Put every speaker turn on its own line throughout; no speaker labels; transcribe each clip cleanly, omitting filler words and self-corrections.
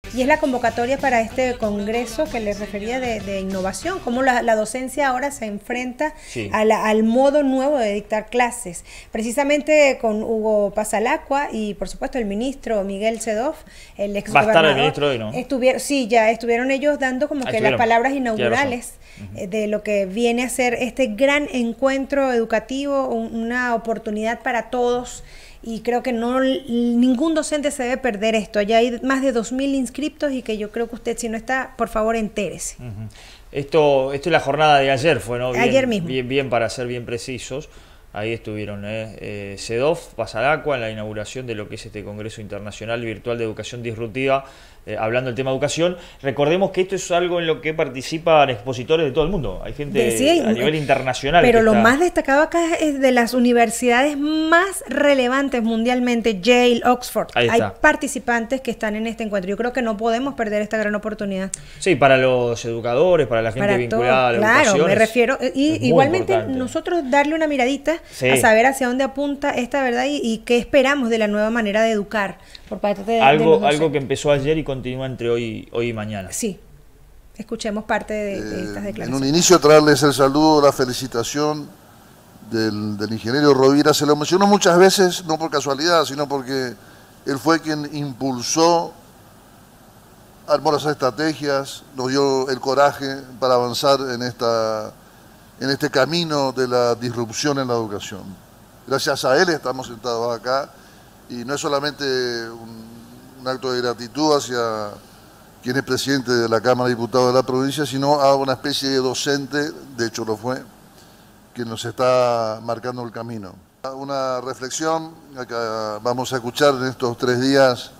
Y es la convocatoria para este congreso que les refería de innovación, cómo la docencia ahora se enfrenta
Sí.
al modo nuevo de dictar clases. Precisamente con Hugo Pasalacqua y por supuesto el ministro Miguel Sedov, el ex
Va a estar el
gobernador,
ministro hoy, ¿no?
ya estuvieron ellos dando como que las palabras inaugurales de lo que viene a ser este gran encuentro educativo, una oportunidad para todos. Y creo que ningún docente se debe perder esto. Ya hay más de 2000 inscriptos y que yo creo que usted, si no está, por favor, entérese.
Esto es la jornada de ayer, fue, ¿no?
Ayer mismo.
Bien, para ser bien precisos. Ahí estuvieron Sedov, Pasalacqua, en la inauguración de lo que es este Congreso Internacional Virtual de Educación Disruptiva, hablando del tema educación. Recordemos que esto es algo en lo que participan expositores de todo el mundo. Hay gente a nivel internacional.
Pero lo más destacado acá es de las universidades más relevantes mundialmente, Yale, Oxford. Hay participantes que están en este encuentro. Yo creo que no podemos perder esta gran oportunidad.
Sí, para los educadores, para la gente vinculada a la educación.
Claro, me refiero. Y igualmente nosotros darle una miradita a saber hacia dónde apunta esta verdad y qué esperamos de la nueva manera de educar por parte de
algo que empezó ayer y continúa entre hoy y mañana.
Sí, escuchemos parte de estas declaraciones.
En un inicio traerles el saludo, la felicitación del ingeniero Rovira. Se lo mencionó muchas veces, no por casualidad, sino porque él fue quien impulsó, armó las estrategias, nos dio el coraje para avanzar en este camino de la disrupción en la educación. Gracias a él estamos sentados acá y no es solamente un acto de gratitud hacia quien es presidente de la Cámara de Diputados de la provincia, sino a una especie de docente, de hecho lo fue, que nos está marcando el camino. Una reflexión que vamos a escuchar en estos 3 días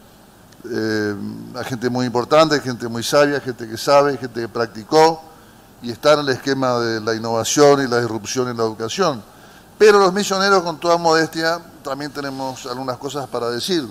a gente muy importante, gente muy sabia, gente que sabe, gente que practicó y está en el esquema de la innovación y la disrupción en la educación. Pero los misioneros, con toda modestia, también tenemos algunas cosas para decir.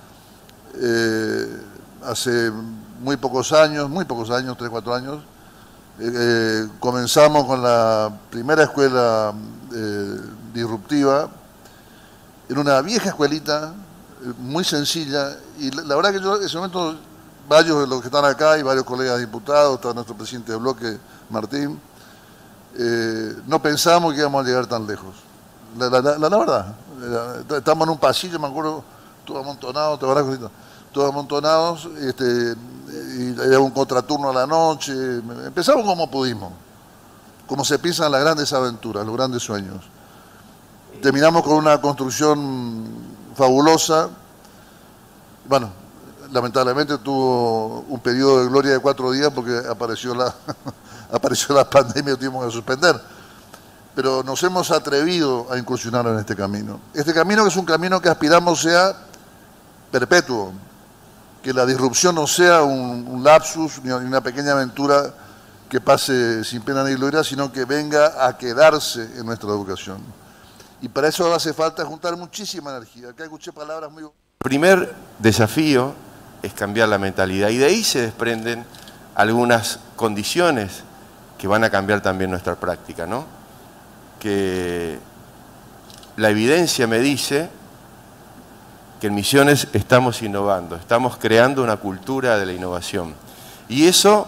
Hace muy pocos años, 3, 4 años, comenzamos con la primera escuela disruptiva en una vieja escuelita, muy sencilla, y la verdad que yo en ese momento, varios de los que están acá y varios colegas diputados, está nuestro presidente de bloque, Martín, no pensamos que íbamos a llegar tan lejos. La verdad, estamos en un pasillo, me acuerdo, todo amontonado, ¿te acuerdas, Cosita? Todos amontonados, y había un contraturno a la noche. Empezamos como pudimos, como se piensan las grandes aventuras, los grandes sueños. Terminamos con una construcción fabulosa. Bueno, lamentablemente tuvo un periodo de gloria de 4 días porque apareció la pandemia y tuvimos que suspender. Pero nos hemos atrevido a incursionar en este camino. Este camino que es un camino que aspiramos sea perpetuo, que la disrupción no sea un lapsus ni una pequeña aventura que pase sin pena ni gloria, sino que venga a quedarse en nuestra educación. Y para eso hace falta juntar muchísima energía. Acá escuché palabras muy...
El primer desafío es cambiar la mentalidad y de ahí se desprenden algunas condiciones que van a cambiar también nuestra práctica, ¿no? Que la evidencia me dice que en Misiones estamos innovando, estamos creando una cultura de la innovación. Y eso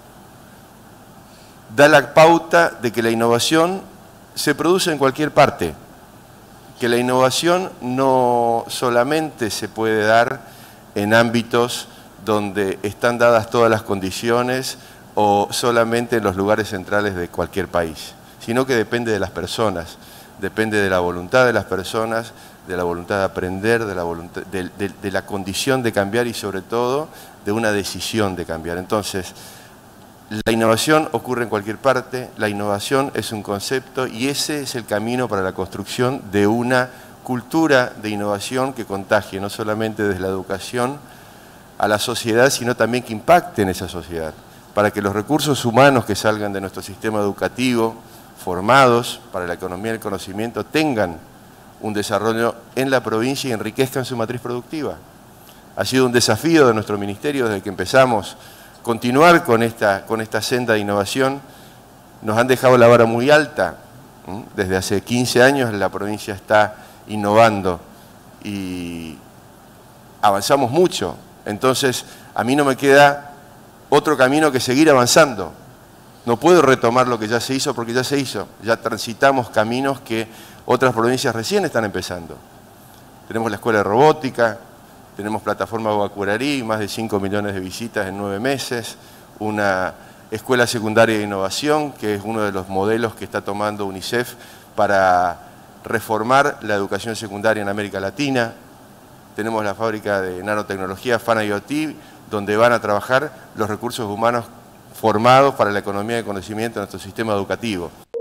da la pauta de que la innovación se produce en cualquier parte, que la innovación no solamente se puede dar en ámbitos donde están dadas todas las condiciones o solamente en los lugares centrales de cualquier país, sino que depende de las personas, depende de la voluntad de las personas, de la voluntad de aprender, de la condición de cambiar y sobre todo de una decisión de cambiar. Entonces, la innovación ocurre en cualquier parte, la innovación es un concepto y ese es el camino para la construcción de una cultura de innovación que contagie no solamente desde la educación a la sociedad, sino también que impacte en esa sociedad, para que los recursos humanos que salgan de nuestro sistema educativo, formados para la economía del conocimiento, tengan un desarrollo en la provincia y enriquezcan su matriz productiva. Ha sido un desafío de nuestro ministerio desde que empezamos continuar con esta senda de innovación. Nos han dejado la vara muy alta. Desde hace 15 años la provincia está innovando y avanzamos mucho. Entonces a mí no me queda otro camino que seguir avanzando. No puedo retomar lo que ya se hizo porque ya se hizo. Ya transitamos caminos que otras provincias recién están empezando. Tenemos la escuela de robótica, tenemos plataforma Guacurarí, más de 5 millones de visitas en 9 meses, una escuela secundaria de innovación, que es uno de los modelos que está tomando UNICEF para reformar la educación secundaria en América Latina. Tenemos la fábrica de nanotecnología FAN IoT, donde van a trabajar los recursos humanos formados para la economía de conocimiento en nuestro sistema educativo.